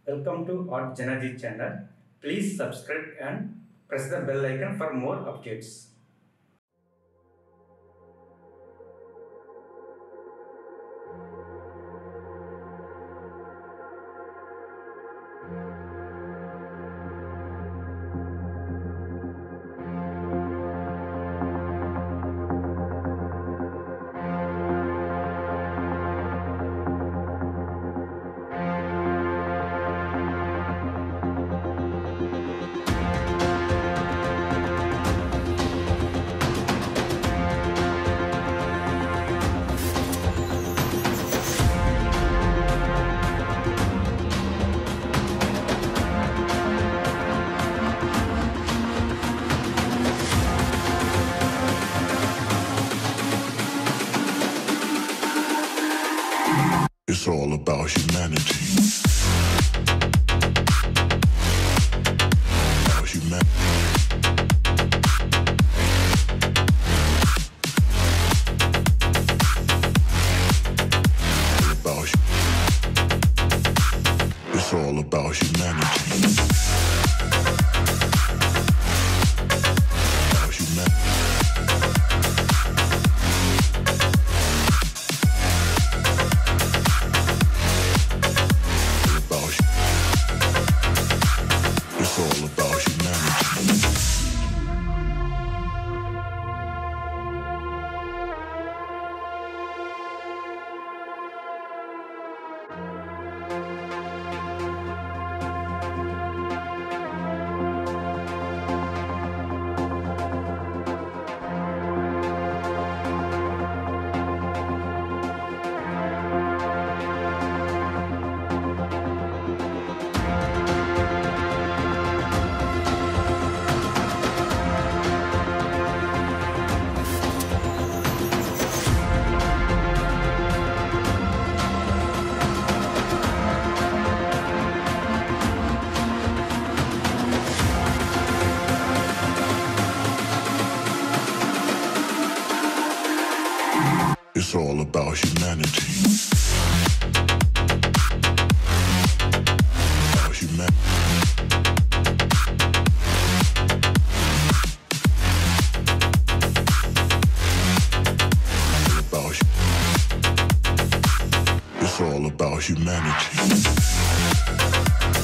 Welcome to artjanag channel. Please subscribe and press the bell icon for more updates. It's all about humanity. About humanity. It's all about humanity. About humanity. It's all about humanity. It's all about humanity. About humanity. It's all about humanity.